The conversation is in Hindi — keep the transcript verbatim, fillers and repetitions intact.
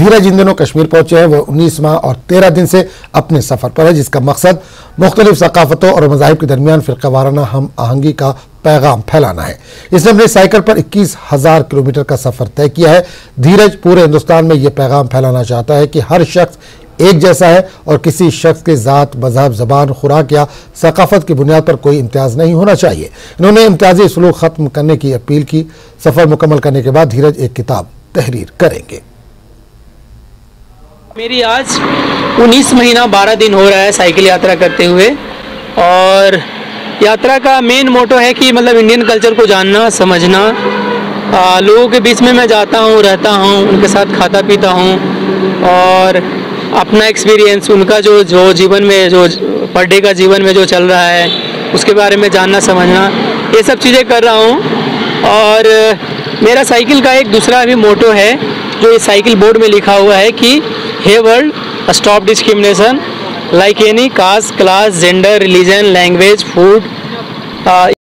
धीरज इन दिनों कश्मीर पहुंचे हैं। वह उन्नीस माह और तेरह दिन से अपने सफर पर है, जिसका मकसद मुख्तलिफ सकाफतों और मज़ाहिब के दरमियान फ़िरक़ावाराना हम आहंगी का पैगाम फैलाना है। इसने अपने साइकिल पर इक्कीस हजार किलोमीटर का सफर तय किया है। धीरज पूरे हिंदुस्तान में यह पैगाम फैलाना चाहता है कि हर शख्स एक जैसा है और किसी शख्स के ज़ात, मजहब, ज़बान, खुराक या सकाफत की बुनियाद पर कोई इम्तियाज़ नहीं होना चाहिए। इन्होंने इम्तियाजी सलूक ख़त्म करने की अपील की। सफ़र मुकम्मल करने के बाद धीरज एक किताब तहरीर करेंगे। मेरी आज उन्नीस महीना बारह दिन हो रहा है साइकिल यात्रा करते हुए, और यात्रा का मेन मोटो है कि मतलब इंडियन कल्चर को जानना, समझना। आ, लोगों के बीच में मैं जाता हूँ, रहता हूँ, उनके साथ खाता पीता हूँ और अपना एक्सपीरियंस, उनका जो जो जीवन में जो पर डे का जीवन में जो चल रहा है उसके बारे में जानना, समझना, ये सब चीज़ें कर रहा हूँ। और मेरा साइकिल का एक दूसरा भी मोटो है जो इस साइकिल बोर्ड में लिखा हुआ है कि hey world, stop discrimination like any caste, class, gender, religion, language, food.